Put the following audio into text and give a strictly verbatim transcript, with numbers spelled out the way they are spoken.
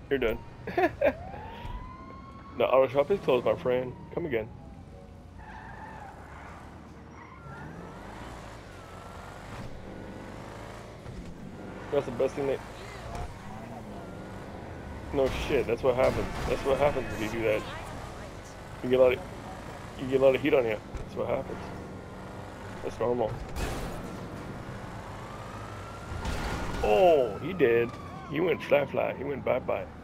You're done. The auto shop is closed, my friend. Come again. That's the best thing they... No shit, that's what happens. That's what happens when you do that. You get a lot of, you get a lot of heat on you. That's what happens. That's normal. Oh, he did. He went fly fly. He went bye bye.